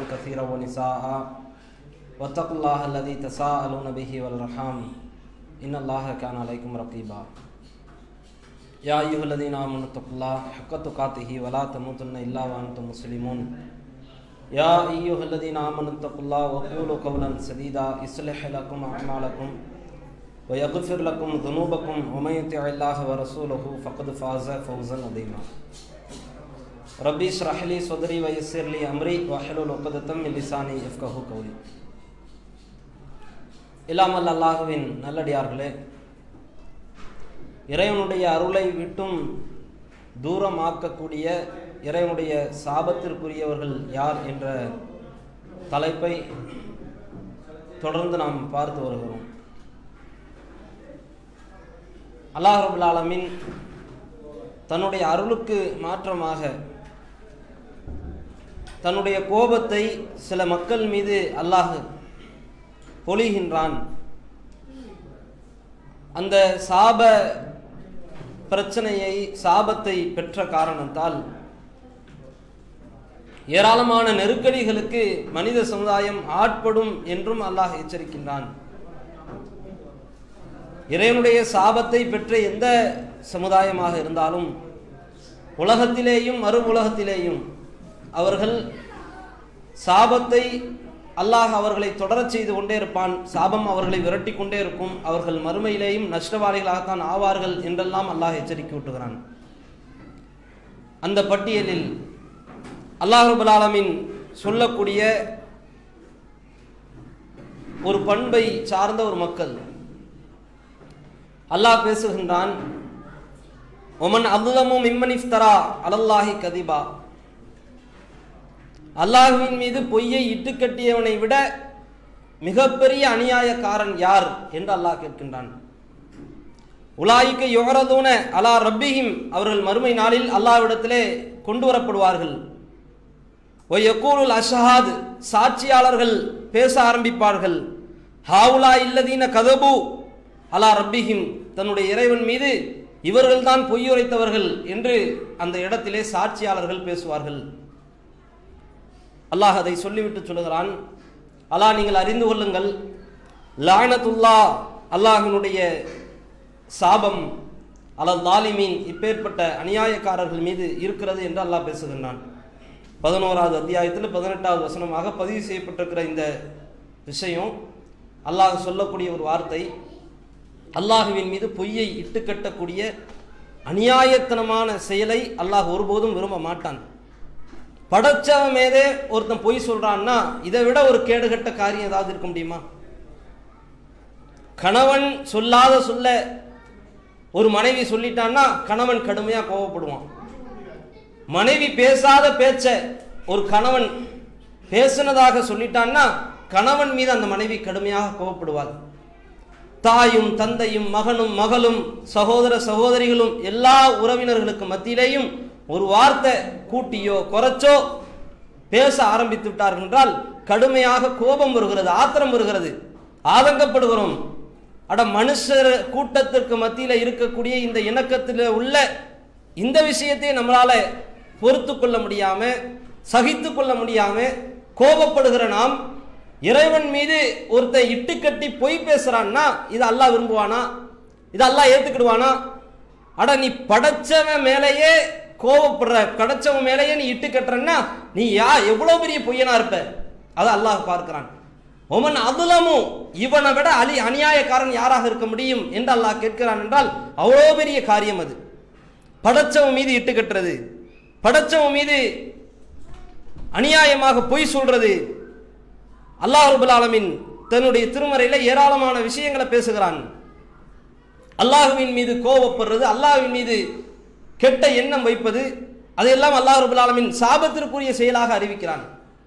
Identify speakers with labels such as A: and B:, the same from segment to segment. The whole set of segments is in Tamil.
A: كثيرا ونساء واتقوا الله الذي تساءلون به والأرحام إن الله كان عليكم رقيبا يا أيها الذين آمنوا اتقوا الله حق تقاته ولا تموتن إلا وأنتم مسلمون يا أيها الذين آمنوا اتقوا الله وقولوا قولا سديدا يصلح لكم أعمالكم ويغفر لكم ذنوبكم ومن يطع الله ورسوله فقد فاز فوزا عظيما ربي اشرح لي صدري ويسر لي أمري واحلل عقدة من لساني يفقهوا قولي இல்லாமல் அல்லாஹ்வின் நல்லடியார்களே, இறைவனுடைய அருளை விட்டும் தூரமாக்கக்கூடிய இறைவனுடைய சாபத்திற்குரியவர்கள் யார் என்ற தலைப்பை தொடர்ந்து நாம் பார்த்து வருகிறோம். அல்லாஹ் ரப்பல் ஆலமீன் தன்னுடைய அருளுக்கு மாற்றமாக தன்னுடைய கோபத்தை சில மக்கள் மீது அல்லாஹ் பொழிகின்றான். அந்த சாப பிரச்சனையை சாபத்தை பெற்ற காரணத்தால் ஏராளமான நெருக்கடிகளுக்கு மனித சமுதாயம் ஆட்படும் என்றும் அல்லாஹ் எச்சரிக்கின்றான். இறைவனுடைய சாபத்தை பெற்ற எந்த சமுதாயமாக இருந்தாலும் உலகத்திலேயும் மறு உலகத்திலேயும் அவர்கள் சாபத்தை அல்லாஹ் அவர்களை தொடரச் செய்து கொண்டே இருப்பான். சாபம் அவர்களை விரட்டி கொண்டே இருக்கும். அவர்கள் மறுமையிலேயும் நஷ்டவாளிகளாகத்தான் ஆவார்கள் என்றெல்லாம் அல்லாஹ் எச்சரிக்கை ஊட்டுகிறான். அந்த பட்டியலில் அல்லாஹ் ரப்பல் ஆலமீன் சொல்லக்கூடிய ஒரு பண்பை சார்ந்த ஒரு மக்கள் அல்லாஹ் பேசுகின்றான். ஒமன் அல்லாஹு மிம்மன் இஃப்தரா அலல்லாஹி கதிபா, அல்லாஹ்வின் மீது பொய்யை இட்டு கட்டியவனை விட மிகப்பெரிய அநியாயக்காரன் யார் என்று அல்லாஹ் கேட்கின்றான். உலாயிக்க யுஅரதுன அலா ரப்பிஹிம், அவர்கள் மறுமை நாளில் அல்லாஹ்விடத்திலே கொண்டு வரப்படுவார்கள். வயக்கூலுல் அஷ்ஹாத், சாட்சியாளர்கள் பேச ஆரம்பிப்பார்கள். ஹாவுலா இல்லதீன கதபு அலா ரப்பிஹிம், தன்னுடைய இறைவன் மீது இவர்கள்தான் பொய்யுரைத்தவர்கள் என்று அந்த இடத்திலே சாட்சியாளர்கள் பேசுவார்கள். அல்லாஹ் அதை சொல்லிவிட்டு சொல்லுகிறான், அல்லாஹ் நீங்கள் அறிந்து கொள்ளுங்கள், லானத்துல்லா, அல்லாஹினுடைய சாபம் அலல் லாலிமீன், இப்பேற்பட்ட அநியாயக்காரர்கள் மீது இருக்கிறது என்று அல்லாஹ் பேசுகின்றான். 11வது அத்தியாயத்தில் 18வது வசனமாக பதிவு செய்யப்பட்டிருக்கிற இந்த விஷயம், அல்லாஹ் சொல்லக்கூடிய ஒரு வார்த்தை, அல்லாஹுவின் மீது பொய்யை இட்டு கட்டக்கூடிய அநியாயத்தனமான செயலை அல்லாஹ் ஒருபோதும் விரும்ப மாட்டான். படைச்சவன் மீதே ஒருத்தன் பொய் சொல்றான்னா இதை விட ஒரு கேடுகட்ட காரியம் ஏதாவது இருக்க முடியுமா? கணவன் சொல்லாத சொல்ல ஒரு மனைவி சொல்லிட்டான்னா கணவன் கடுமையா கோபப்படுவான். மனைவி பேசாத பேச்ச ஒரு கணவன் பேசினதாக சொல்லிட்டான்னா கணவன் மீது அந்த மனைவி கடுமையாக கோபப்படுவாள். தாயும் தந்தையும் மகனும் மகளும் சகோதர சகோதரிகளும் எல்லா உறவினர்களுக்கு மத்தியிலேயும் ஒரு வார்த்தை கூட்டியோ குறைச்சோ பேச ஆரம்பித்து விட்டார்கள் என்றால் கடுமையாக கோபம் வருகிறது, ஆத்திரம் வருகிறது, ஆதங்கப்படுகிறோம். அட, மனுஷர் கூட்டத்திற்கு மத்தியில் இருக்கக்கூடிய இந்த இணக்கத்தில் உள்ள இந்த விஷயத்தை நம்மளால பொறுத்து கொள்ள முடியாம, சகித்து கொள்ள முடியாம கோபப்படுகிற நாம் இறைவன் மீது ஒருத்தன் இட்டு கட்டி பொய் பேசுறான்னா இது அல்லாஹ் விரும்புவானா? இது அல்லாஹ் ஏத்துக்கிடுவானா? அட, நீ படைச்சவன் மேலேயே கோபப்படுற, படைச்சவன் மேலேயே நீ இட்டு கட்டுறன்னா நீ எவ்வளவு பெரிய பொய்யனா இருப்ப? அதை அல்லாஹ் பார்க்கிறான். ஒமன் அதுலமும், இவனை விட அநியாயக்காரன் யாராக இருக்க முடியும் என்று அல்லாஹ் கேட்கிறான் என்றால் அவ்வளோ பெரிய காரியம் அது. படைச்சவன் மீது இட்டு கட்டுறது, படைச்சவன் மீது அநியாயமாக பொய் சொல்றது. அல்லாஹ் ரப்பல் ஆலமீன் தன்னுடைய திருமறையில ஏராளமான விஷயங்களை பேசுகிறான். அல்லாஹ்வின் மீது கோபப்படுறது, அல்லாஹ்வின் மீது கெட்ட எண்ணம் வைப்பது, அதையெல்லாம் அல்லாஹ் ரப்பல் ஆலமீன் சாபத்திற்குரிய செயலாக அறிவிக்கிறான்.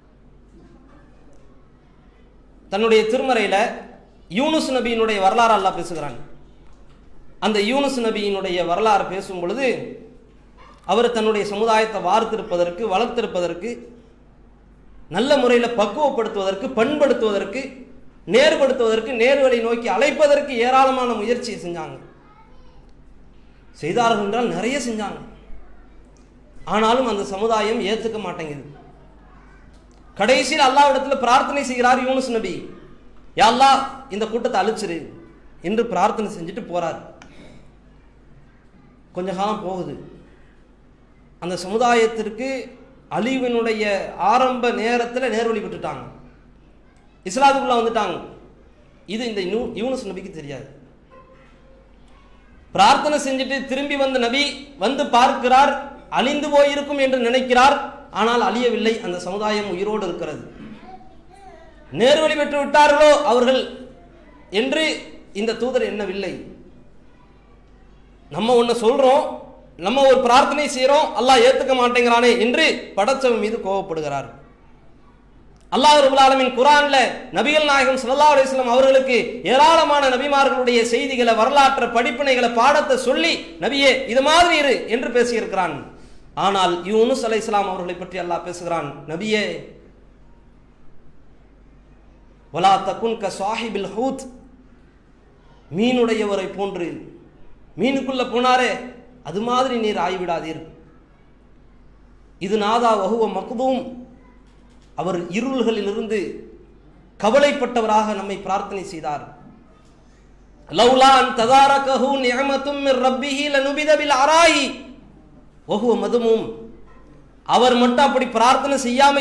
A: தன்னுடைய திருமறையில யூனுஸ் நபியினுடைய வரலாறு அல்லாஹ் பேசுகிறான். அந்த யூனுஸ் நபியினுடைய வரலாறு பேசும் பொழுது அவர் தன்னுடைய சமுதாயத்தை வார்த்திருப்பதற்கு, வளர்த்திருப்பதற்கு, நல்ல முறையில் பக்குவப்படுத்துவதற்கு, பண்படுத்துவதற்கு, நேர்படுத்துவதற்கு, நேர்வழி நோக்கி அழைப்பதற்கு ஏராளமான முயற்சியை செஞ்சாங்க. செய்தார்கள் என்றால் நிறைய செஞ்சாங்க. ஆனாலும் அந்த சமுதாயம் ஏற்றுக்க மாட்டேங்குது. கடைசியில் அல்லாஹ்விடத்தில் பிரார்த்தனை செய்கிறார் யூனுஸ் நபி, யா அல்லாஹ் இந்த கூட்டத்தை அழிச்சிரு என்று பிரார்த்தனை செஞ்சுட்டு போறார். கொஞ்ச காலம் போகுது. அந்த சமுதாயத்திற்கு அழிவினுடைய ஆரம்ப நேரத்தில் நேர்வழி விட்டுட்டாங்க, இஸ்லாத்துக்குள்ள வந்துட்டாங்க. இது இந்த யூனுஸ் நபிக்கு தெரியாது. பிரார்த்தனை செஞ்சுட்டு திரும்பி வந்த நபி வந்து பார்க்கிறார், அழிந்து போயிருக்கும் என்று நினைக்கிறார். ஆனால் அழியவில்லை, அந்த சமுதாயம் உயிரோடு இருக்கிறது. நேர்வழி பெற்று விட்டார்களோ அவர்கள் என்று இந்த தூதர் எண்ணவில்லை. நம்ம ஒன்று சொல்றோம், நம்ம ஒரு பிரார்த்தனை செய்யறோம், அல்லாஹ் ஏத்துக்க மாட்டேங்கிறானே என்று படைச்சவன் மீது கோபப்படுகிறார். அல்லாஹ் ரப்பல் ஆலமீன் குர்ஆன்ல நபிகள் நாயகம் ஸல்லல்லாஹு அலைஹி வஸல்லம் அவர்களுக்கு ஏராளமான நபிமார்களுடைய செய்திகளை, வரலாற்று படிப்பினைகளை, பாடத்தை சொல்லி நபியே இது மாதிரி இரு என்று பேசியிருக்கிறான். ஆனால் யூனுஸ் அலைஹிஸ்ஸலாம் அவர்களை பற்றி அல்லாஹ் பேசுகிறான், நபியே வலா தகுன் க ஸாஹிபில் ஹூத், மீனுடையவரை போன்று, மீனுக்குள்ள போனாரே அது மாதிரி நீர் ஆய்விடாதீர். இது நாதா வஹுவ மக்தூம், அவர் இருள்களிலிருந்து கவலைப்பட்டவராக நம்மை பிரார்த்தனை செய்தார். லௌலா அன் ததாரகஹு நிஅமத்தும் மிர் ரப்பிஹி லனுபித பில் அராயி வஹுவ மதுமூம், அவர் மட்டும் அப்படி பிரார்த்தனை செய்யாம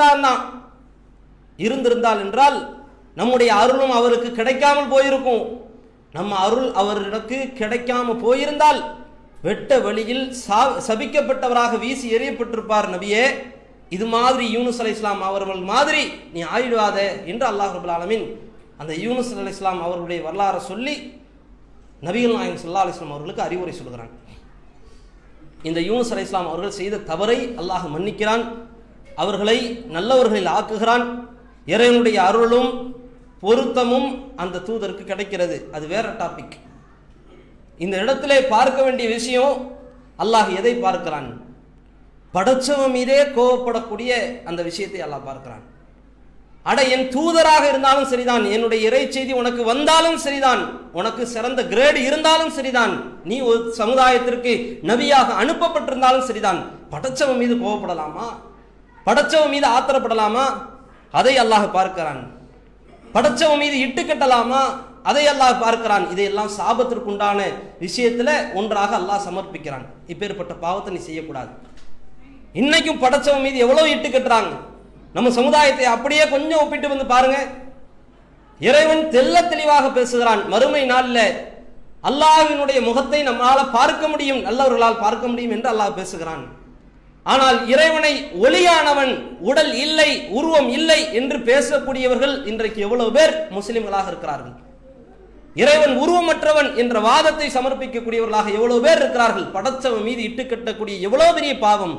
A: இருந்திருந்தால் என்றால் நம்முடைய அருளும் அவருக்கு கிடைக்காமல் போயிருக்கும். நம்ம அருள் அவருக்கு கிடைக்காம போயிருந்தால் வெட்ட வழியில் சபிக்கப்பட்டவராக வீசி எறியப்பட்டிருப்பார். நபியே இது மாதிரி யூனுஸ் அலைஹிஸ்ஸலாம் அவர்கள் மாதிரி நீ ஆயிடுவாத என்று அல்லாஹ் ரப்பல் ஆலமீன் அந்த யூனுஸ் அலைஹிஸ்ஸலாம் அவர்களுடைய வரலாறை சொல்லி நபிகள் நாயகம் ஸல்லல்லாஹு அலைஹி வஸல்லம் அவர்களுக்கு அறிவுரை சொல்கிறான். இந்த யூனுஸ் அலைஹிஸ்ஸலாம் அவர்கள் செய்த தவறை அல்லாஹ் மன்னிக்கிறான், அவர்களை நல்லவர்களில் ஆக்குகிறான். இறைவனுடைய அருளும் பொருத்தமும் அந்த தூதருக்கு கிடைக்கிறது. அது வேற டாபிக். இந்த இடத்திலே பார்க்க வேண்டிய விஷயம், அல்லாஹ் எதை பார்க்கிறான்? படைச்சவன் மீதே கோபப்படக்கூடிய அந்த விஷயத்தை அல்லாஹ் பார்க்கிறான். அட என் தூதராக இருந்தாலும் சரிதான், என்னுடைய இறை செய்தி உனக்கு வந்தாலும் சரிதான், உனக்கு சிறந்த கிரேடு இருந்தாலும் சரிதான், நீ ஒரு சமுதாயத்திற்கு நபியாக அனுப்பப்பட்டிருந்தாலும் சரிதான், படைச்சவன் மீது கோபப்படலாமா? படைச்சவன் மீது ஆத்திரப்படலாமா? அதை அல்லாஹ் பார்க்கிறான். படைச்சவன் மீது இட்டு கட்டலாமா? அதை அல்லாஹ் பார்க்கிறான். இதையெல்லாம் சாபத்திற்குண்டான விஷயத்துல ஒன்றாக அல்லாஹ் சமர்ப்பிக்கிறான். இப்பேற்பட்ட பாவத்தை நீ செய்யக்கூடாது. இன்னைக்கும் படைச்சவன் மீது எவ்வளவு இட்டு கட்டுறாங்க. நம்ம சமுதாயத்தை அப்படியே கொஞ்சம் ஒப்பிட்டு வந்து பாருங்க. இறைவன் தெல்ல தெளிவாக பேசுகிறான், மறுமை நாள்ல அல்லாஹ்வினுடைய முகத்தை நம்மால பார்க்க முடியும், நல்லவர்களால் பார்க்க முடியும் என்று அல்லாஹ் பேசுகிறான். ஆனால் இறைவனை ஒளியானவன், உடல் இல்லை, உருவம் இல்லை என்று பேசக்கூடியவர்கள் இன்றைக்கு எவ்வளவு பேர் முஸ்லிம்களாக இருக்கிறார்கள். இறைவன் உருவமற்றவன் என்ற வாதத்தை சமர்ப்பிக்கக்கூடியவர்களாக எவ்வளவு பேர் இருக்கிறார்கள். படைச்சவன் மீது இட்டு கட்டக்கூடிய எவ்வளவு பெரிய பாவம்.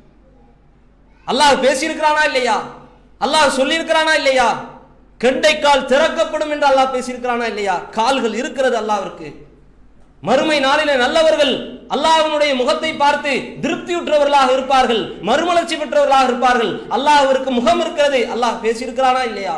A: அல்லாஹ் பேசியிருக்கிறானா இல்லையா? அல்லாஹ் சொல்லியிருக்கிறானா இல்லையா? கெண்டைக்கால் திறக்கப்படும் என்று அல்லாஹ் பேசியிருக்கிறானா இல்லையா? கால்கள் இருக்கிறது அல்லாஹ்விற்கு. மறுமை நாளிலே நல்லவர்கள் அல்லாஹ்வினுடைய முகத்தை பார்த்து திருப்தியுற்றவர்களாக இருப்பார்கள், மறுமலர்ச்சி பெற்றவர்களாக இருப்பார்கள். அல்லாஹ்விற்கு முகம் இருக்கிறது, அல்லாஹ் பேசியிருக்கிறானா இல்லையா?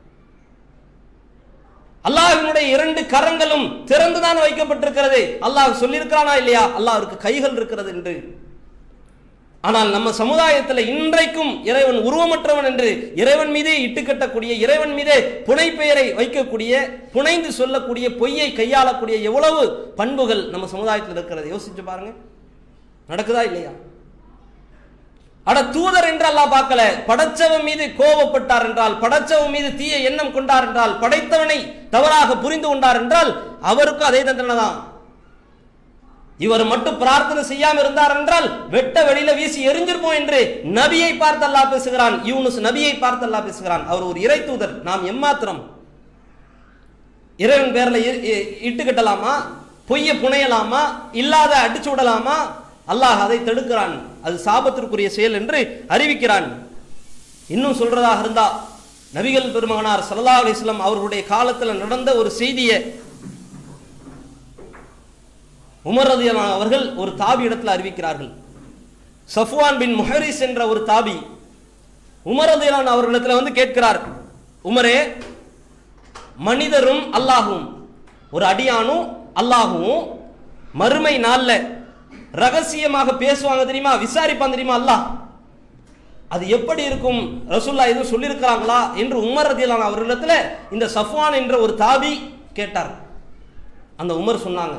A: அல்லாஹ்வினுடைய இரண்டு கரங்களும் திறந்துதான் வைக்கப்பட்டிருக்கிறது, அல்லாஹ் சொல்லியிருக்கிறானா இல்லையா? அல்லாஹ்விற்கு கைகள் இருக்கிறது என்று. ஆனால் நம்ம சமுதாயத்தில் இன்றைக்கும் இறைவன் உருவமற்றவன் என்று இறைவன் மீதே இட்டுக்கட்டக்கூடிய, இறைவன் மீதே புனை பெயரை வைக்கக்கூடிய, புனைந்து சொல்லக்கூடிய, பொய்யை கையாளக்கூடிய எவ்வளவு பண்புகள் நம்ம சமுதாயத்தில் இருக்கிறது. யோசிச்சு பாருங்க, நடக்குதா இல்லையா? அட தூதர் என்று அல்லாஹ் பார்க்கல, படைச்சவன் மீது கோபப்பட்டார் என்றால், படைச்சவன் மீது தீய எண்ணம் கொண்டார் என்றால், படைத்தவனை தவறாக புரிந்து கொண்டார் என்றால் அவருக்கும் அதே தண்டனை தான். இவர் மட்டும் பிரார்த்தனை செய்யாம இருந்தார் என்றால் வெட்ட வெளியில வீசி எரிஞ்சிருப்போம் என்று நபியை பார்த்து அல்லாஹ் பேசுகிறான். யூனுஸ் நபியை பார்த்து அல்லாஹ் பேசுகிறான். அவர் ஒரு இறை தூதர், நாம் எம்மாத்திரம்? இறைவன் பேர்ல இட்டு கட்டலாமா? பொய்ய புனையலாமா? இல்லாத அடிச்சு விடலாமா? அல்லாஹ் அதை தடுக்கிறான். அது சாபத்திற்குரிய செயல் என்று அறிவிக்கிறான். இன்னும் சொல்றதாக இருந்தா, நபிகள் பெருமகனார் ஸல்லல்லாஹு அலைஹி வஸல்லம் அவர்களுடைய காலத்தில் நடந்த ஒரு செய்தியை உமர் ரலியல்லாஹு அவர்கள் ஒரு தாபி இடத்துல அறிவிக்கிறார்கள். சஃப்வான் பின் முஹரிஸ் என்ற ஒரு தாபி உமர் ரலியல்லாஹு அவர்களிடத்துல வந்து கேட்கிறார், உமரே, மனிதரும் அல்லாஹும், ஒரு அடியானும் அல்லாஹும் மறுமை நாள்ல ரகசியமாக பேசுவாங்க தெரியுமா? விசாரிப்பான் தெரியுமா? அல்லாஹ் அது எப்படி இருக்கும், ரசூலுல்லாஹ் எதுவும் சொல்லியிருக்கிறாங்களா என்று உமர் ரலியல்லாஹு அன்ஹு அவர்களிடத்தில் இந்த சஃப்வான் என்ற ஒரு தாபி கேட்டார். அந்த உமர் சொன்னாங்க,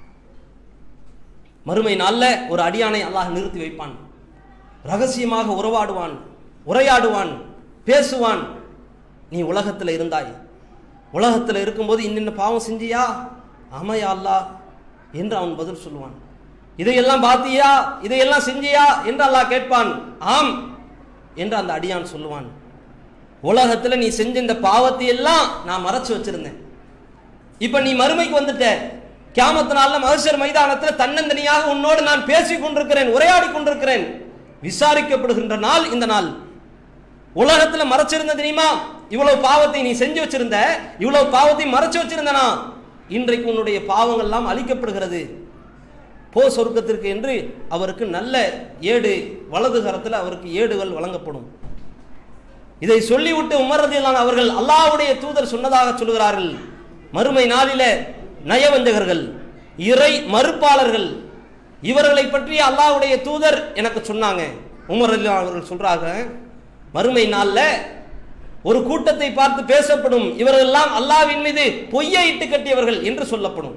A: மறுமை நாளில் ஒரு அடியானை அல்லாஹ் நிறுத்தி வைப்பான், ரகசியமாக உரையாடுவான், பேசுவான். நீ உலகத்தில் இருந்தாய், உலகத்தில் இருக்கும்போது இன்னென்ன பாவம் செஞ்சியா? ஆமையா அல்லாஹ் என்று அவன் பதில் சொல்லுவான். இதையெல்லாம் பார்த்தியா, இதையெல்லாம் செஞ்சியா என்று அல்லாஹ் கேட்பான். ஆம் என்று அந்த அடியான் சொல்லுவான். உலகத்தில் நீ செஞ்ச இந்த பாவத்தை எல்லாம் நான் மறைச்சு வச்சிருந்தேன். இப்ப நீ மறுமைக்கு வந்துட்ட, கியாமத் நாள்ல மஹ்ஷர் மைதானத்தில் தன்னந்தனியாக உன்னோடு நான் பேசிக் கொண்டிருக்கிறேன், உரையாடி கொண்டிருக்கிறேன். விசாரிக்கப்படுகின்ற நாள் இந்த நாள். உலகத்துல மறைச்சிருந்த தெரியுமா, இவ்வளவு பாவத்தை நீ செஞ்சு வச்சிருந்த, இவ்வளவு பாவத்தை மறைச்சு வச்சிருந்தனா, இன்றைக்கு உன்னுடைய பாவங்கள் எல்லாம் அழிக்கப்படுகிறது, போ சொர்க்கத்திற்கு என்று அவருக்கு நல்ல ஏடு, வலது கரத்தில் அவருக்கு ஏடுகள் வழங்கப்படும். இதை சொல்லிவிட்டு உமர் ரலியல்லாஹு அவர்கள் அல்லாஹ்வுடைய தூதர் சொன்னதாக சொல்கிறார்கள், மறுமை நாளில நயவஞ்சகர்கள், இறை மறுப்பாளர்கள், இவர்களை பற்றி அல்லாஹ்வுடைய தூதர் எனக்கு சொன்னாங்க. உமர் ரலியல்லாஹு அவர்கள் சொல்றாங்க, மறுமை நாள்ல ஒரு கூட்டத்தை பார்த்து பேசப்படும், இவர்கள் எல்லாம் அல்லாஹ்வின் மீது பொய்யை இட்டு கட்டியவர்கள் என்று சொல்லப்படும்.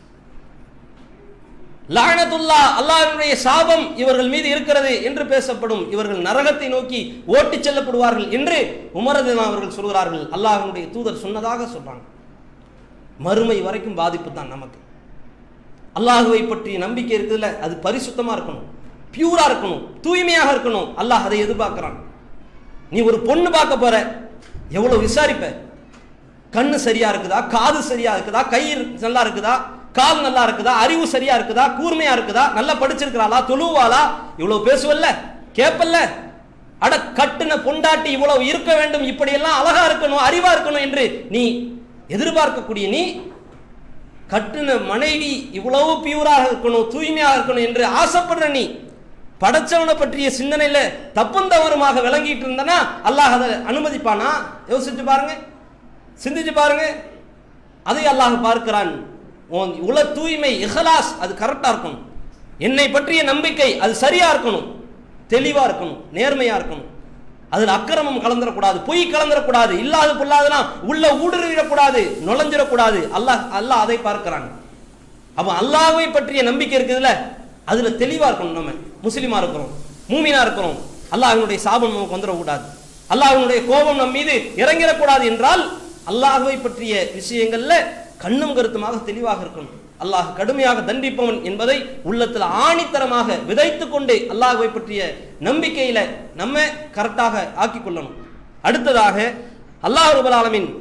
A: லஅனத்துல்லாஹ், அல்லாஹ்வுடைய சாபம் இவர்கள் மீது இருக்கிறது என்று பேசப்படும். இவர்கள் நரகத்தை நோக்கி ஓட்டிச் செல்லப்படுவார்கள் என்று உமர் ரலியல்லாஹு அவர்கள் சொல்கிறார்கள். அல்லாஹ்வுடைய தூதர் சொன்னதாக சொல்றாங்க. மறுமை வரைக்கும் பாதிப்பு தான் நமக்கு. அல்லாஹுவை பற்றி நம்பிக்கை இருக்குதுல்ல, அது பரிசுத்தமா இருக்கணும், பியூரா இருக்கணும், தூய்மையாக இருக்கணும். அல்லாஹ் அதை எதிர்பார்க்கிறான். நீ ஒரு பொண்ணு பார்க்க போற, எவ்வளவு விசாரிப்ப, கண்ணு சரியா இருக்குதா, காது சரியா இருக்குதா, கை நல்லா இருக்குதா, கால் நல்லா இருக்குதா, அறிவு சரியா இருக்குதா, கூர்மையா இருக்குதா, நல்லா படிச்சிருக்கிறாளா, தொழுவாளா, இவ்வளவு பேசுவல்ல, கேப்பல்ல. அட கட்டுன பொண்டாட்டி இவ்வளவு இருக்க வேண்டும், இப்படி எல்லாம் அழகா இருக்கணும், அறிவா இருக்கணும் என்று நீ எதிர்பார்க்கக்கூடிய நீ, கட்டுன மனைவி இவ்வளவு பியூராக இருக்கணும், தூய்மையாக இருக்கணும் என்று ஆசைப்படுற நீ, படைச்சவனை பற்றிய சிந்தனையில தப்பும் தவறுமாக விளங்கிட்டு இருந்தனா அல்லாஹ் அதை அனுமதிப்பானா? யோசிச்சு பாருங்க, சிந்திச்சு பாருங்க. அதை அல்லாஹ் பார்க்கிறான். உல தூய்மை, இஹ்லாஸ், அது கரெக்டா இருக்கணும். என்னை பற்றிய நம்பிக்கை அது சரியா இருக்கணும், தெளிவா இருக்கணும், நேர்மையா இருக்கணும். அதில் அக்கிரமம் கலந்துடக்கூடாது, பொய் கலந்துடக்கூடாது, இல்லாது பொல்லாதெல்லாம் உள்ள ஊடுருவிடக்கூடாது, நுழைஞ்சிடக்கூடாது. அல்லாஹ் அதை பார்க்கிறான். அப்ப அல்லாஹ்வை பற்றிய நம்பிக்கை இருக்குதுல்ல, அதுல தெளிவா இருக்கணும். நம்ம முஸ்லிமா இருக்கிறோம், மூமினா இருக்கிறோம், அல்லாஹ்வுடைய சாபம் நமக்கு வந்துடக்கூடாது, அல்லாஹ்வுடைய கோபம் நம் மீது இறங்கிடக்கூடாது என்றால் அல்லாஹ்வை பற்றிய விஷயங்கள்ல கண்ணும் கருத்துமாக தெளிவாக இருக்கணும். அல்லாஹ் கடுமையாக தண்டிப்பவன் என்பதை உள்ளத்தில் ஆணித்தரமாக விதைத்துக் கொண்டு அல்லாஹ்வை பற்றிய நம்பிக்கையில நம்ம கரெக்டாக ஆக்கிக் கொள்ளணும். அடுத்ததாக அல்லாஹ் ரப்பல் ஆலமீன்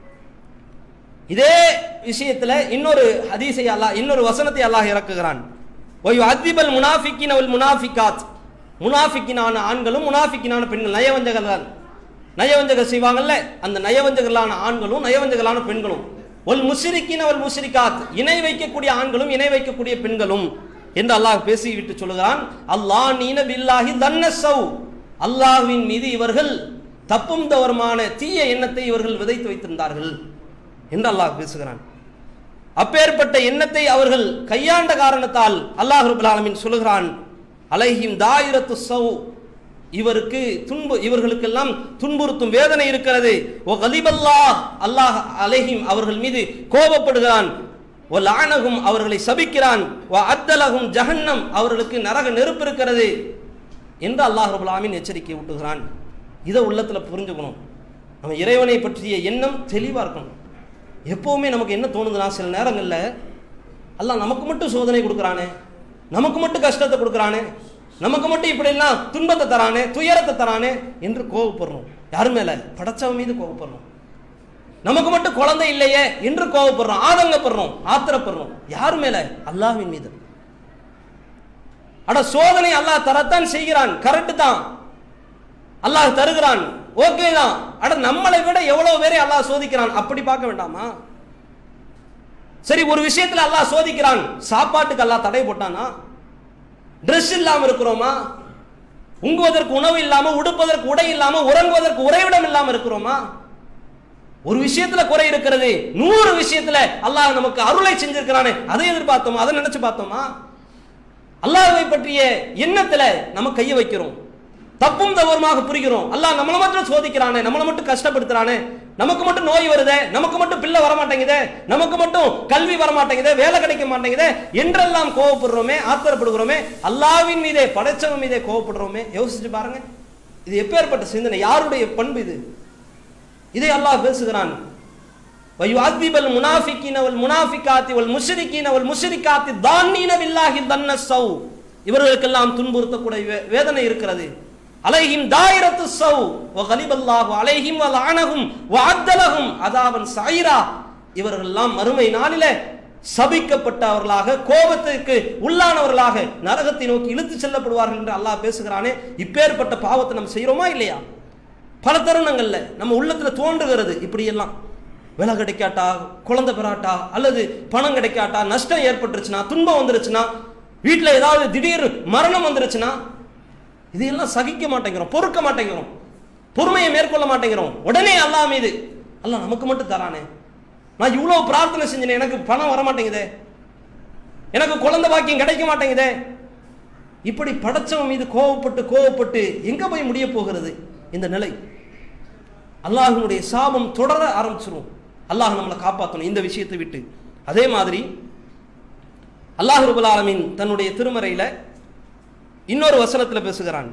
A: இதே விஷயத்துல இன்னொரு ஹதீஸை அல்லாஹ், இன்னொரு வசனத்தை அல்லாஹ் இறக்குகிறான். வயுஅதிபல் முனாஃபிகீன வல் முனாஃபிகாத், முனாஃபிக்கினான ஆண்களும் முனாஃபிக்கினான பெண்கள், நயவஞ்சகர்கள், நயவஞ்சகர் செய்வாங்கல்ல, அந்த நயவஞ்சகர்களான ஆண்களும் நயவஞ்சகர்களான பெண்களும், வல் முஷ்ரிகீன வல் முஷ்ரிகாத், இணை வைக்கக்கூடிய ஆண்களும் இணை வைக்கக்கூடிய பெண்களும் என்று அல்லாஹ் பேசிவிட்டு சொல்லுகிறான். அல்லாஹ் நீன பில்லாஹி தன்னஸௌ, அல்லாஹ்வின் மீது இவர்கள் தப்பும் தவறுமான தீய எண்ணத்தை இவர்கள் விதைத்து வைத்திருந்தார்கள் என்று அல்லாஹ் பேசுகிறான். அப்பேற்பட்ட எண்ணத்தை அவர்கள் கையாண்ட காரணத்தால் அல்லாஹ் ரப்பல் ஆலமீன் சொல்லுகிறான், அலைஹிம் தாயிரத்து ஸௌ, இவருக்கு இவர்களுக்கெல்லாம் துன்புறுத்தும் வேதனை இருக்கிறது. ஓ கலிபல்லாஹ், அல்லாஹ் அலைஹிம் அவர்கள் மீது கோபப்படுகிறான். ஓ லானகும் அவர்களை சபிக்கிறான். ஓ அத்தலகும் ஜஹன்னம், அவர்களுக்கு நரக நெருப்பு இருக்கிறது என்று அல்லாஹ் ரப்பல் ஆலமீன் எச்சரிக்கை ஊட்டுகிறான். இதை உள்ளத்துல புரிஞ்சுக்கணும். நம்ம இறைவனை பற்றிய எண்ணம் தெளிவா இருக்கணும். எப்பவுமே நமக்கு என்ன தோணுதுன்னா, சில நேரங்கள்ல அல்லாஹ் நமக்கு மட்டும் சோதனை கொடுக்குறானே, நமக்கு மட்டும் கஷ்டத்தை கொடுக்குறானே, நமக்கு மட்டும் இப்படி எல்லாம் துன்பத்தை தரானே, துயரத்தை தரானே என்று கோபப்படுறோம். யாரு மேல? படைச்சவன் மீது கோபப்படுறோம். நமக்கு மட்டும் குழந்தை இல்லையே என்று கோபப்படுறோம், ஆதங்கப்படுறோம், ஆத்திரப்படுறோம். யாரு மேல? அல்லாஹ்வின் மீது. அட சோதனை அல்லாஹ் தரத்தான் செய்கிறான், கரெக்ட் தான், அல்லாஹ் தருகிறான், ஓகே தான். அட நம்மளை விட எவ்வளவு பேரை அல்லாஹ் சோதிக்கிறான், அப்படி பார்க்க வேண்டாமா? சரி, ஒரு விஷயத்துல அல்லாஹ் சோதிக்கிறான், சாப்பாட்டுக்கு அல்லாஹ் தடை போட்டானா? ட்ரெஸ் இல்லாம இருக்கிறோமா? உங்குவதற்கு உணவு இல்லாம, உடுப்பதற்கு உடை இல்லாம, உறங்குவதற்கு உறைவிடம் இல்லாம இருக்கிறோமா? ஒரு விஷயத்துல குறை இருக்கிறது, 100 விஷயத்துல அல்லாஹ் நமக்கு அருளை செஞ்சிருக்கிறானே, அதை எதிர்பார்த்தோமா? அதை நினைச்சு பார்த்தோமா? அல்லாஹ்வை பற்றிய எண்ணத்துல நம்ம கையை வைக்கிறோம். தப்பும் தவறுமாக புரிகிறோம். அல்லாஹ் நம்மளை மட்டும் சோதிக்கிறானே, நம்மளை மட்டும் கஷ்டப்படுத்துறானே, நமக்கு மட்டும் நோய் வருதே, நமக்கு மட்டும் பிள்ளை வர மாட்டேங்குதே, நமக்கு மட்டும் கல்வி வர மாட்டேங்குதே, வேலை கிடைக்க மாட்டேங்குதே என்றெல்லாம் கோவப்படுறோமே, ஆத்திரப்படுகிறோமே. அல்லாஹ்வின் மீதே, படைச்சவன் மீதே கோவப்படுறோமே. யோசிச்சு பாருங்க, இது எப்பேற்பட்ட சிந்தனை, யாருடைய பண்பு இது? இதை அல்லாஹ் பேசுகிறான். வயுஅذிபல் முனாஃபிகீன வல் முனாஃபிகாத்தி வல் முஷ்ரிகீன வல் முஷ்ரிகாத்தி தான்னீன பில்லாஹி தன்னஸௌ. இவர்களுக்கெல்லாம் துன்புறுத்தக்கூடிய வேதனை இருக்கிறது. அலைஹிம் தாயிரத்து ஸௌ வ கலிபல்லாஹு அலைஹிம் வ லஅனஹும் வ அத்தலஹும் அதாபன் ஸஈரா. இவர்கள் எல்லாம் மறுமை நாளிலே சபிக்கப்பட்டவர்களாக, கோபத்திற்கு உள்ளானவர்களாக நரகத்தை நோக்கி இழுத்து செல்லப்படுவார்கள் என்று அல்லாஹ் பேசுகிறானே. இப்பேற்பட்ட பாவத்தை நம்ம செய்யறோமா இல்லையா? பல தருணங்கள்ல நம்ம உள்ளத்துல தோன்றுகிறது இப்படியெல்லாம். வேலை கிடைக்காட்டா, குழந்தை பெறாட்டா, அல்லது பணம் கிடைக்காட்டா, நஷ்டம் ஏற்பட்டுருச்சுன்னா, துன்பம் வந்துருச்சுன்னா, வீட்டில் ஏதாவது திடீர் மரணம் வந்துருச்சுன்னா, இதையெல்லாம் சகிக்க மாட்டேங்கிறோம், பொறுக்க மாட்டேங்கிறோம், பொறுமையை மேற்கொள்ள மாட்டேங்கிறோம். உடனே அல்லாஹ் மீது, அல்லாஹ் நமக்கு மட்டும் தரானே, நான் இவ்வளவு பிரார்த்தனை செஞ்சேன், எனக்கு பணம் வர மாட்டேங்குதே, எனக்கு குழந்தை பாக்கியம் கிடைக்க மாட்டேங்குதே. இப்படி படைச்சவன் மீது கோவப்பட்டு எங்க போய் முடிய போகிறது இந்த நிலை? அல்லாஹ்வினுடைய சாபம் தொடர ஆரம்பிச்சிரும். அல்லாஹ் நம்மளை காப்பாற்றணும் இந்த விஷயத்தை விட்டு. அதே மாதிரி அல்லாஹ் ரப்பல் ஆலமீன் தன்னுடைய திருமறையில இன்னொரு வசனத்தில் பேசுகிறான்.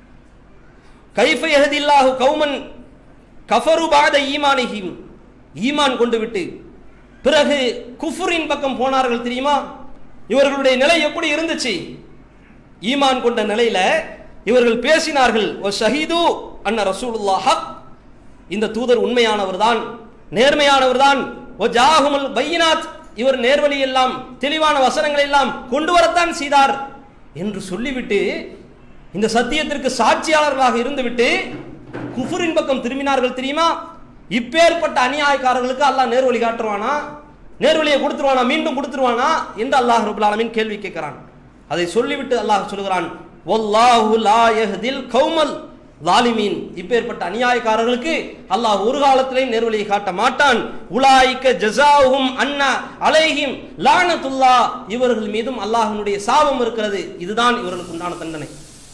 A: கைஃப யஹ்தில்லாஹு கௌமன் கஃபரு பஅத ஈமானிஹிம். ஈமான் கொண்டு விட்டு பிறகு குஃப்ரின் பக்கம் போனார்கள் தெரியுமா? இவர்களுடைய நிலை எப்படி இருந்துச்சு? ஈமான் கொண்ட நிலையில இவர்கள் பேசினார்கள், வ ஷஹீது அன்ன ரசூலுல்லாஹ் ஹக். இந்த தூதர் உண்மையானவர் தான், நேர்மையானவர் தான். வ ஜாஹுமுல் பையினாத். இவர் நேர்வழி எல்லாம், தெளிவான வசனங்களை எல்லாம் கொண்டு வரத்தான் செய்தார் என்று சொல்லிவிட்டு, இந்த சத்தியத்திற்கு சாட்சியாளர்களாக இருந்துவிட்டு குஃப்ரின் பக்கம் திரும்பினார்கள் தெரியுமா? இப்பேற்பட்ட அநியாயக்காரர்களுக்கு அல்லாஹ் நேர்வழி காட்டுவானா? நேர்வழியை கொடுத்துருவானா? மீண்டும் கொடுத்துருவானா என்று அல்லாஹ் ரப்பல் ஆலமீன் கேள்வி கேட்கிறான். அதை சொல்லிவிட்டு அல்லாஹ் சொல்கிறான், வல்லாஹு லா யஹ்தில் கௌமல் ஸாலிமீன். இப்பேற்பட்ட அநியாயக்காரர்களுக்கு அல்லாஹ் ஒரு காலத்திலேயும் நேர்வழியை காட்ட மாட்டான். உலாயிக ஜஸாஉஹும் அன்னா அலைஹிம் லானத்துல்லாஹ். இவர்கள் மீதும் அல்லாஹ்வினுடைய சாபம் இருக்கிறது, இதுதான் இவர்களுக்கு உண்டான தண்டனை.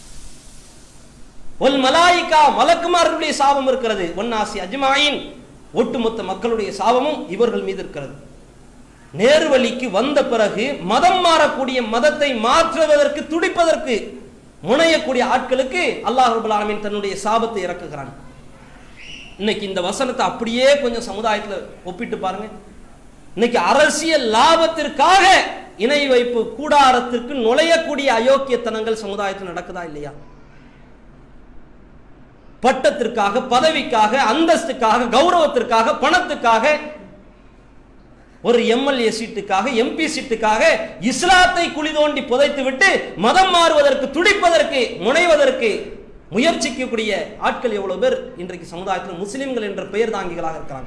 A: வல் மலாயிகா, மலக்குமார்களுடைய சாபம் இருக்கிறது. வன்னாசி அஜ்மாயின், ஒட்டுமொத்த மக்களுடைய சாபமும் இவர்கள் மீது இருக்கிறது. நேர்வழிக்கு வந்த பிறகு மதம் மாறக்கூடிய, மதத்தை மாற்றுவதற்கு துடிப்பதற்கு முனையக்கூடிய ஆட்களுக்கு அல்லாஹ் ரப்பல் ஆலமீன் தன்னுடைய சாபத்தை இறக்குகிறான். இன்னைக்கு இந்த வசனத்தை அப்படியே கொஞ்சம் சமுதாயத்தில் ஒப்பிட்டு பாருங்க. இன்னைக்கு அரசியல் லாபத்திற்காக இணை வைப்பு கூடாரத்திற்கு நுழையக்கூடிய அயோக்கியத்தனங்கள் சமுதாயத்தில் நடக்குதா இல்லையா? பட்டத்திற்காக, பதவிக்காக, அந்தஸ்துக்காக, கௌரவத்திற்காக, பணத்துக்காக, ஒரு எம்எல்ஏ சீட்டுக்காக, எம்பி சீட்டுக்காக இஸ்லாத்தை குழி தோண்டி புதைத்து விட்டு மதம் மாறுவதற்கு, துடிப்பதற்கு, முனைவதற்கு முயற்சிக்கக்கூடிய ஆட்கள் எவ்வளவு பேர் இன்றைக்கு சமுதாயத்தில் முஸ்லிம்கள் என்ற பெயர் தாங்கிகளாக இருக்கிறாங்க.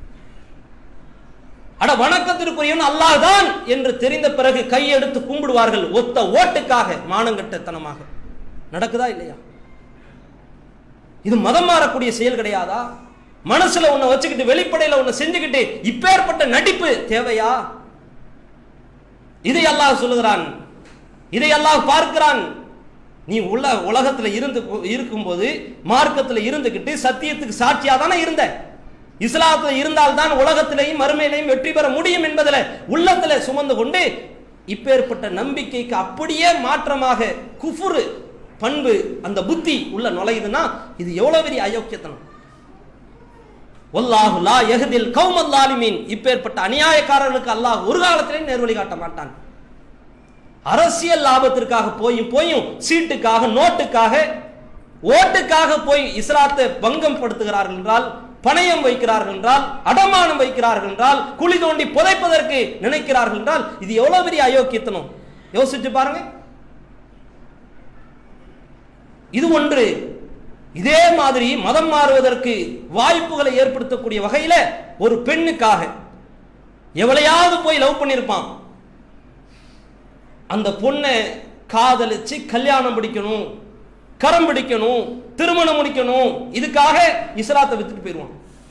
A: அட வணக்கத்திற்குரியவன் அல்லாஹ் தான் என்று தெரிந்த பிறகு கையெடுத்து கும்பிடுவார்கள் ஒத்த ஓட்டுக்காக. மானங்கட்டத்தனமாக நடக்குதா இல்லையா? இது மதம் மாறக்கூடிய செயல் கிடையாதா? மனசுல ஒண்ணு வச்சுக்கிட்டு வெளிப்படையில ஒண்ணு செஞ்சுக்கிட்டு இப்பேற்பட்ட நடிப்பு தேவையா? இதை அல்லாஹ் சொல்லுகிறான், இதை அல்லாஹ் பார்க்கிறான். நீ உலகத்துல இருக்கும்போது மார்க்கத்துல இருந்துகிட்டு சத்தியத்துக்கு சாட்சியா தானே இருந்த. இஸ்லாத்துல இருந்தால்தான் உலகத்திலையும் மறுமையிலையும் வெற்றி பெற முடியும் என்பதில் உள்ளத்துல சுமந்து கொண்டு இப்பேற்பட்ட நம்பிக்கைக்கு அப்படியே மாற்றமாக குஃப்ரு பண்பு, அந்த புத்தி உள்ள நுழையுதுன்னா இது எவ்வளவு பெரிய அயோக்கியத்தனம். வல்லாஹு லா யஹ்தில் கௌமல் ஸாலிமீன். இப்பேற்பட்ட அநியாயக்காரர்களுக்கு அல்லாஹ் ஒரு காலத்திலே நேர்வழி காட்ட மாட்டான். அரசியல் லாபத்திற்காக போயும் சீட்டுக்காக, நோட்டுக்காக, ஓட்டுக்காக போய் இஸ்லாத்தை பங்கம் படுத்துகிறார்கள் என்றால், பணயம் வைக்கிறார்கள் என்றால், அடமானம் வைக்கிறார்கள் என்றால், குழி தோண்டி புதைப்பதற்கு நினைக்கிறார்கள் என்றால் இது எவ்வளவு பெரிய அயோக்கியத்தனம். யோசிச்சு பாருங்க. இது ஒன்று. இதே மாதிரி மதம் மாறுவதற்கு வாய்ப்புகளை ஏற்படுத்தக்கூடிய வகையில ஒரு பெண்ணுக்காக எவளையாவது போய் லவ் பண்ணிருப்பான். அந்த பொண்ணை காதலிச்சு கல்யாணம் பிடிக்கணும், கரம் பிடிக்கணும், திருமணம் முடிக்கணும், இதுக்காக இஸ்லாத்தை வித்துட்டு போயிருவான்.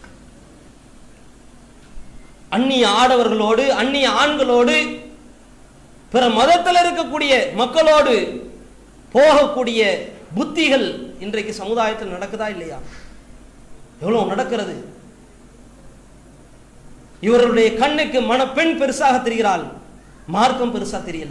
A: அந்நிய ஆடவர்களோடு, அந்நிய ஆண்களோடு, பிற மதத்தில் இருக்கக்கூடிய மக்களோடு போகக்கூடிய புத்திகள் இன்றைக்கு சமுதாயத்தில் நடக்குதா இல்லையா? எவ்வளவு நடக்கிறது. இவர்களுடைய கண்ணுக்கு மணப்பெண் பெருசாக தெரிகிறாள், மார்க்கம் பெருசா தெரியல.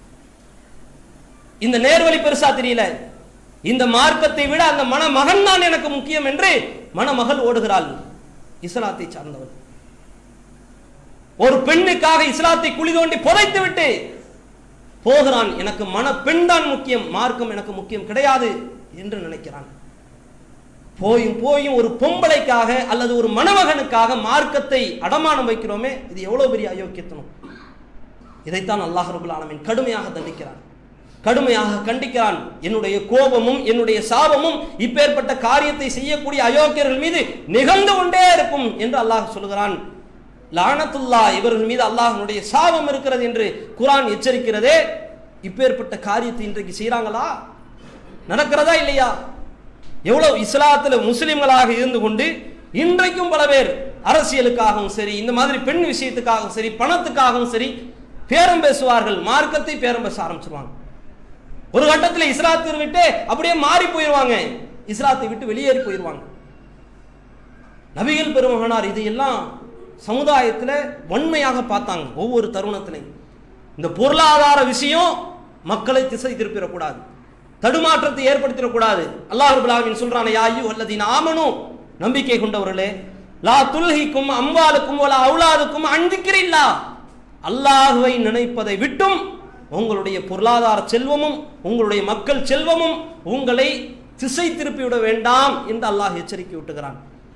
A: இந்த நேர்வழி பெருசா தெரியல. இந்த மார்க்கத்தை விட அந்த மணமகன் தான் எனக்கு முக்கியம் என்று மணமகள் ஓடுகிறாள். இஸ்லாத்தை சார்ந்தவர் ஒரு பெண்ணுக்காக இஸ்லாத்தை குழி தோண்டி புதைத்து விட்டு போகிறான். எனக்கு மணப்பெண் தான் முக்கியம், மார்க்கம் எனக்கு முக்கியம் கிடையாது என்று நினைக்கிறான். போயும் ஒரு பொம்பளைக்காக அல்லது ஒரு மணமகனுக்காக மார்க்கத்தை அடமானம் வைக்கிறோமே, இது எவ்வளவு பெரிய அயோக்கியத்தனம். இதைத்தான் அல்லாஹ் ரப்பல் ஆலமீன் கடுமையாக தண்டிக்கிறான், கடுமையாக கண்டிக்கிறான். என்னுடைய கோபமும் என்னுடைய சாபமும் இப்பேற்பட்ட காரியத்தை செய்யக்கூடிய அயோக்கியர்கள் மீது நிகழ்ந்து கொண்டே இருக்கும் என்று அல்லாஹ் சொல்கிறான். லானத்துல்லா, இவர்கள் மீது அல்லாஹ்வுடைய சாபம் இருக்கிறது என்று குர்ஆன் எச்சரிக்கிறதே. இப்பேற்பட்ட காரியத்தை இன்றைக்கு செய்யறாங்களா? நடக்கிறதா இல்லையா? எவ்வளவு இஸ்லாத்துல முஸ்லிம்களாக இருந்து கொண்டு இன்றைக்கும் பல பேர் அரசியலுக்காகவும் சரி, இந்த மாதிரி பெண் விஷயத்துக்காகவும் சரி, பணத்துக்காகவும் சரி பேரம் பேசுவார்கள். மார்க்கத்தை பேரம் பேச ஆரம்பிச்சிருவாங்க. ஒரு கட்டத்தில் இஸ்லாத்தை விட்டு அப்படியே மாறி போயிடுவாங்க, இஸ்லாத்தை விட்டு வெளியேறி போயிடுவாங்க. நபிகள் பெருமகனார் இதையெல்லாம் சமுதாயத்தில் வன்மையாக பார்த்தாங்க. ஒவ்வொரு தருணத்திலையும் இந்த பொருளாதார விஷயம் மக்களை திசை திருப்பிடக்கூடாது, தடுமாற்றத்தை ஏற்படுத்திடக்கூடாது. அல்லாஹ் ரப்பல் ஆலமீன் சொல்றானே, யா அய்யுஹல்லதீன ஆமனூ, நம்பிக்கை கொண்டவர்களே, லா துல்ஹிக்கும் அம்வாலுக்கும் வலா அவுலாதுக்கும் அன் திக்ரில்லாஹ், அல்லாஹ்வை நினைப்பதை விட்டும் உங்களுடைய பொருளாதார செல்வமும் உங்களுடைய மக்கள் செல்வமும் உங்களை திசை திருப்பிவிட வேண்டாம் என்று அல்லாஹ் எச்சரிக்கை விட்டுகிறான்.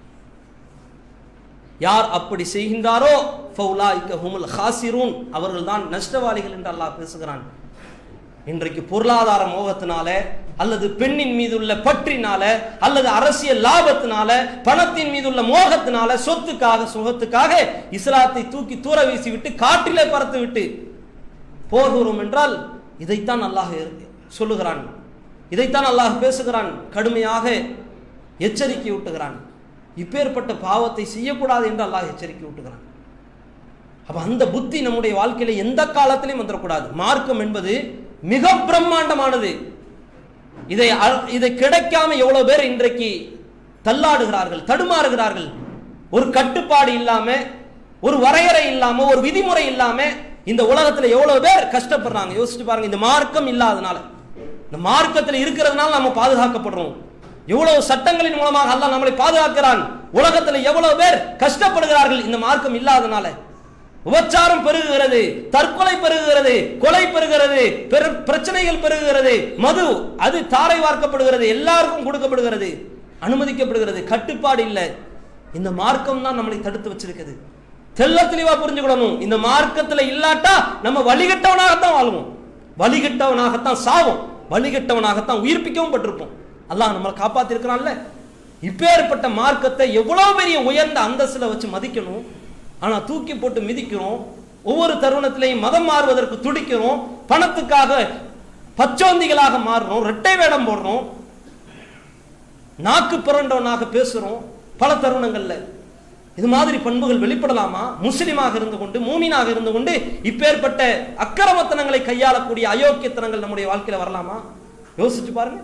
A: யார் அப்படி செய்கின்றாரோ ஃபௌலாயிக ஹுமுல் ஹாசிரூன், அவர்கள் தான் நஷ்டவாளிகள் என்று அல்லாஹ் பேசுகிறான். இன்றைக்கு பொருளாதார மோகத்தினால அல்லது பெண்ணின் மீது உள்ள பற்றினால அல்லது அரசியல் லாபத்தினால பணத்தின் மீது உள்ள மோகத்தினால சொத்துக்காக சுகத்துக்காக இஸ்லாத்தை தூக்கி தூர வீசிவிட்டு காற்றிலே பறத்து விட்டு போகிறோம் என்றால் இதைத்தான் அல்லாஹ் சொல்லுகிறான், இதைத்தான் அல்லாஹ் பேசுகிறான், கடுமையாக எச்சரிக்கை ஊட்டுகிறான். இப்பேற்பட்ட பாவத்தை செய்யக்கூடாது என்று அல்லாஹ் எச்சரிக்கை ஊட்டுகிறான். அப்ப அந்த புத்தி நம்முடைய வாழ்க்கையில எந்த காலத்திலையும் வந்துடக்கூடாது. மார்க்கம் என்பது மிக பிரம்மாண்டமானது. இதை கிடைக்காம எவ்வளவு பேர் இன்றைக்கு தள்ளாடுகிறார்கள், தடுமாறுகிறார்கள். ஒரு கட்டுப்பாடு இல்லாம, ஒரு வரையறை இல்லாம, ஒரு விதிமுறை இல்லாம இந்த உலகத்துல எவ்வளவு பேர் கஷ்டப்படுறாங்க. யோசிச்சு பாருங்க. இந்த மார்க்கம் இல்லாதனால, இந்த மார்க்கத்தில் இருக்கிறதுனால நம்ம பாதுகாக்கப்படுறோம். எவ்வளவு சட்டங்களின் மூலமாக அல்லாஹ் நம்மளை பாதுகாக்கிறான். உலகத்துல எவ்வளவு பேர் கஷ்டப்படுகிறார்கள் இந்த மார்க்கம் இல்லாதனால. உபச்சாரம் பெருகுகிறது, தற்கொலை பெருகுகிறது, கொலை பெருகிறது, பிரச்சனைகள் பெருகுகிறது, மது அது தாரை வார்க்கப்படுகிறது, எல்லாருக்கும் கொடுக்கப்படுகிறது, அனுமதிக்கப்படுகிறது. கட்டுப்பாடு இல்லை. இந்த மார்க்கம் தான் நம்மளை தடுத்து வச்சிருக்குது. தெள்ள தெளிவா புரிஞ்சுக்கணும். இந்த மார்க்கத்துல இல்லாட்டா நம்ம வழிகட்டவனாகத்தான் வாழ்வோம், வழிகட்டவனாகத்தான் சாவோம், வழிகட்டவனாகத்தான் உயிர்ப்பிக்கவும் பட்டிருப்போம். அல்லாஹ் நம்மளை காப்பாத்திருக்கிறான்ல. இப்பேற்பட்ட மார்க்கத்தை எவ்வளவு பெரிய உயர்ந்த அந்தஸ்துல வச்சு மதிக்கணும். ஆனா தூக்கி போட்டு மிதிக்கிறோம். ஒவ்வொரு தருணத்திலையும் மதம் மாறுவதற்கு துடிக்கிறோம். பணத்துக்காக பச்சோந்திகளாக மாறுறோம், இரட்டை வேடம் போடுறோம், நாக்கு பிறண்டவனாக பேசுறோம். பல தருணங்கள்ல இது மாதிரி பண்புகள் வெளிப்படலாமா? முஸ்லிமாக இருந்து கொண்டு, மூமினாக இருந்து கொண்டு இப்பேற்பட்ட அக்கிரமத்தனங்களை கையாளக்கூடிய அயோக்கியத்தனங்கள் நம்முடைய வாழ்க்கையில வரலாமா? யோசிச்சு பாருங்க.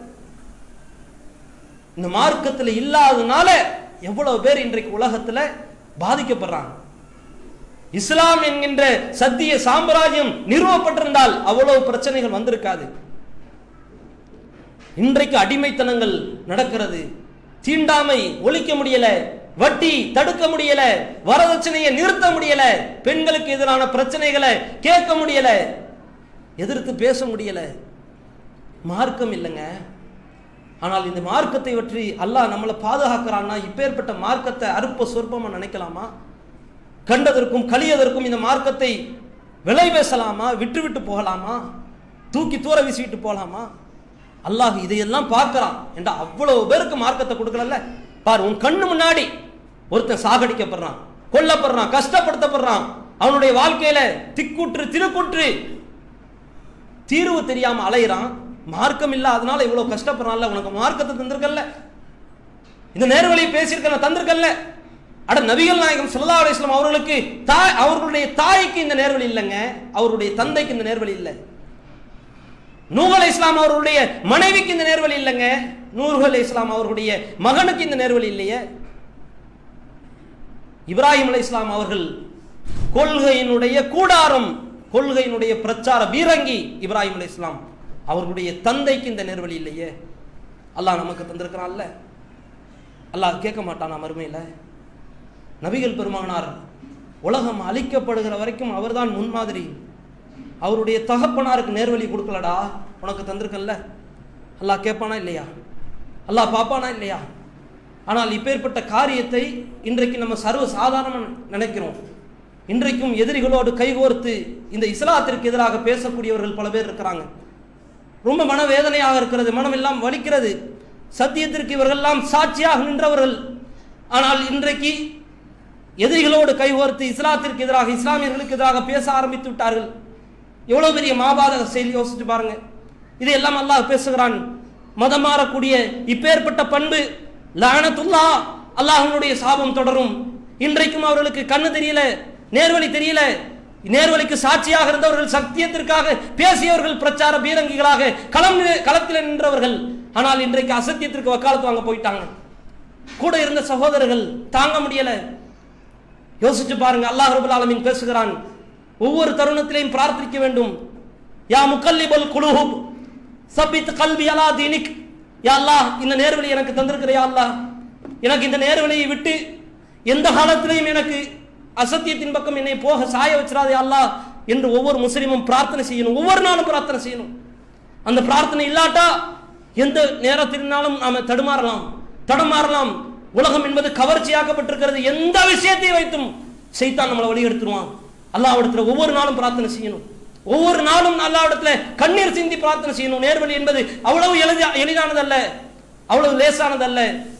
A: இந்த மார்க்கத்தில் இல்லாதனால எவ்வளவு பேர் இன்றைக்கு உலகத்துல பாதிக்கப்படுறாங்க. இஸ்லாம் என்கின்ற சத்திய சாம்ராஜ்யம் நிறுவப்பட்டிருந்தால் அவ்வளவு பிரச்சனைகள் வந்திருக்காது. இன்றைக்கு அடிமைத்தனங்கள் நடக்கிறது, தீண்டாமை ஒழிக்க முடியல, வட்டி தடுக்க முடியல, வரதட்சணையை நிறுத்த முடியல, பெண்களுக்கு எதிரான பிரச்சனைகளை கேட்க முடியல, எதிர்த்து பேச முடியல. மார்க்கம் இல்லைங்க. ஆனால் இந்த மார்க்கத்தை பற்றி அல்லாஹ் நம்மளை பாதுகாக்கிறான்னா இப்பேற்பட்ட மார்க்கத்தை அற்ப சொற்பமா நினைக்கலாமா? கண்டதற்கும் கலியதற்கும் இந்த மார்க்கத்தை விலை பேசலாமா? விட்டு போகலாமா? தூக்கி தூர வீசிட்டு போகலாமா? அல்லாஹ் இதையெல்லாம் பார்க்கிறான் என்ற அவ்வளவு பேருக்கு மார்க்கத்தை கொடுக்கல. பாரு, உன் கண்ணு முன்னாடி ஒருத்தன் சாகடிக்கப்படுறான், கொல்லப்படுறான், கஷ்டப்படுத்தப்படுறான், அவனுடைய வாழ்க்கையில திக்குற்று திருக்குற்று தீர்வு தெரியாம அலையிறான். மார்க்கம் இல்ல, அதனால இவ்வளவு கஷ்டப்படுறான்ல. உனக்கு மார்க்கத்தை தந்திருக்கல்ல, இந்த நேர்வழியை பேசியிருக்க தந்திருக்கல்ல. அட நபிகள் நாயகம் ஸல்லல்லாஹு அலைஹி வஸல்லம் அவர்களுக்கு அவர்களுடைய தாய்க்கு இந்த நேர்வழி இல்லைங்க, அவருடைய தந்தைக்கு இந்த நேர்வழி இல்லை. நூஹ் அலைஹிஸ்ஸலாம் அவர்களுடைய மனைவிக்கு இந்த நேர்வழி இல்லைங்க. நூஹ் அலைஹிஸ்ஸலாம் அவர்களுடைய மகனுக்கு இந்த நேர்வழி இல்லையே. இப்ராஹிம் அலைஹிஸ்ஸலாம் அவர்கள் கொள்கையினுடைய கூடாரம், கொள்கையினுடைய பிரச்சார வீரங்கி இப்ராஹிம் அலைஹிஸ்ஸலாம் அவர்களுடைய தந்தைக்கு இந்த நேர்வழி இல்லையே. அல்லாஹ் நமக்கு தந்திருக்கிறான்ல, அல்லாஹ் கேட்க மாட்டானா மறுமையில? நபிகள் பெருமானார் உலகம் அழிக்கப்படுகிற வரைக்கும் அவர்தான் முன்மாதிரி. அவருடைய தகப்பனாருக்கு நேர்வழி கொடுக்கலடா, உனக்கு தந்திருக்கல்ல, அல்லாஹ் கேட்பானா இல்லையா? அல்லாஹ் பாப்பானா இல்லையா? ஆனால் இப்பேற்பட்ட காரியத்தை இன்றைக்கு நம்ம சர்வ சாதாரண நினைக்கிறோம். இன்றைக்கும் எதிரிகளோடு கைகோர்த்து இந்த இஸ்லாத்திற்கு எதிராக பேசக்கூடியவர்கள் பல பேர் இருக்கிறாங்க. ரொம்ப மனவேதனையாக இருக்கிறது, மனம் எல்லாம் வலிக்கிறது. சத்தியத்திற்கு இவர்கள்லாம் சாட்சியாக நின்றவர்கள். ஆனால் இன்றைக்கு எதிரிகளோடு கைகோர்த்து இஸ்லாத்திற்கு எதிராக, இஸ்லாமியர்களுக்கு எதிராக பேச ஆரம்பித்து விட்டார்கள். எவ்வளவு பெரிய மாபாதக செயல் யோசிச்சு பாருங்க. இதையெல்லாம் அல்லாஹ் பேசுகிறான். மதம் மாறக்கூடிய இப்பேற்பட்ட பண்பு லஅனத்துல்லா, அல்லாஹ்வுடைய சாபம் தொடரும். இன்றைக்கும் அவர்களுக்கு கண்ணு தெரியல, நேர்வழி தெரியல. நேர்வழிக்கு சாட்சியாக இருந்தவர்கள், சத்தியத்திற்காக பேசியவர்கள், பிரச்சார பீரங்கிகளாக களத்தில் நின்றவர்கள். ஆனால் இன்றைக்கு அசத்தியத்திற்கு வக்காலத்து வாங்க போயிட்டாங்க. கூட இருந்த சகோதரர்கள் தாங்க முடியல. யோசிச்சு பாருங்க. அல்லாஹ் ரப்பல் ஆலமீன் பேசுகிறான், ஒவ்வொரு தருணத்திலையும் பிரார்த்திக்க வேண்டும். யா முகல்லிபல் குலூப் சபித் கல்பி அலா தீனிக். யா அல்லாஹ், இந்த நேர்வழி எனக்கு தந்திருக்கிற யா அல்லாஹ், எனக்கு இந்த நேர்வழியை விட்டு எந்த காலத்திலையும் எனக்கு அசத்தியத்தின் பக்கம் என்னை போக சாய வச்சிடாதே அல்லாஹ் என்று ஒவ்வொரு முஸ்லிமும் பிரார்த்தனை செய்யணும். ஒவ்வொரு நாளும் பிரார்த்தனை செய்யணும். அந்த பிரார்த்தனை இல்லாட்டா எந்த நேரத்தினாலும் நாம தடுமாறலாம். உலகம் என்பது கவர்ச்சியாக்கப்பட்டிருக்கிறது. எந்த விஷயத்தை வைத்தும் சைத்தான் நம்மளை வழிகெடுத்துருவான். அல்லாஹ்விடத்துல ஒவ்வொரு நாளும் பிரார்த்தனை செய்யணும். ஒவ்வொரு நாளும் அல்லாஹ்விடத்துல கண்ணீர் சிந்தி பிரார்த்தனை செய்யணும். நேர்வழி என்பது அவ்வளவு எளிதானதல்ல, அவ்வளவு லேசானதல்ல.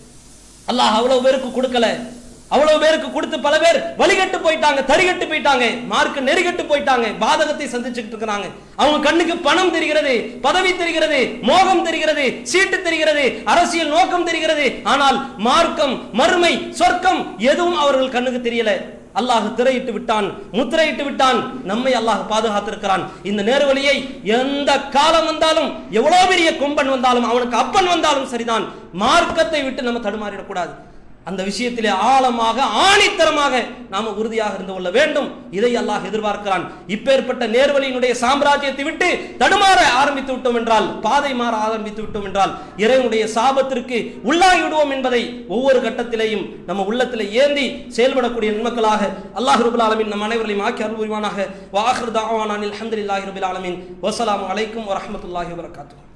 A: அல்லாஹ் அவ்வளவு பேருக்கு கொடுக்கல. அவ்வளவு பேருக்கு கொடுத்து பல பேர் வழிகட்டு போயிட்டாங்க, தரிகட்டு போயிட்டாங்க, மார்க்க நெறிகட்டு போயிட்டாங்க, பாதகத்தை சந்திச்சுட்டு இருக்கிறாங்க. அவங்க கண்ணுக்கு பணம் தெரிகிறது, பதவி தெரிகிறது, மோகம் தெரிகிறது, சீட்டு தெரிகிறது, அரசியல் நோக்கம் தெரிகிறது. ஆனால் மார்க்கம், மறுமை, சொர்க்கம் எதுவும் அவர்கள் கண்ணுக்கு தெரியல. அல்லாஹ் திரையிட்டு விட்டான், முத்திரையிட்டு விட்டான். நம்மை அல்லாஹ் பாதுகாத்திருக்கிறான். இந்த நேர்வழியை எந்த காலம் வந்தாலும், எவ்வளவு பெரிய கொம்பன் வந்தாலும், அவனுக்கு அப்பன் வந்தாலும் சரிதான், மார்க்கத்தை விட்டு நம்ம தடுமாறிடக்கூடாது. அந்த விஷயத்திலே ஆழமாக, ஆணித்தரமாக நாம உறுதியாக இருந்து கொள்ள வேண்டும். இதை அல்லாஹ் எதிர்பார்க்கிறான். இப்பேற்பட்ட நேர்வழியினுடைய சாம்ராஜ்யத்தை விட்டு தடுமாற ஆரம்பித்து விட்டோம் என்றால், பாதை மாற ஆரம்பித்து விட்டோம் என்றால், இறைவனுடைய சாபத்திற்கு உள்ளாகி விடுவோம் என்பதை ஒவ்வொரு கட்டத்திலேயும் நம்ம உள்ளத்திலே ஏந்தி செயல்படக்கூடிய நன்மக்களாக அல்லாஹ் ரப்பல் ஆலமீன் நம் அனைவரையும் ஆக்கி அருள் புரிவானாக. வ ஆகிரு தஅவானா அல்ஹம்துலில்லாஹி ரப்பில் ஆலமீன். வஸ்ஸலாமு அலைக்கும் வரஹ்மத்துல்லாஹி வபரகாத்துஹு.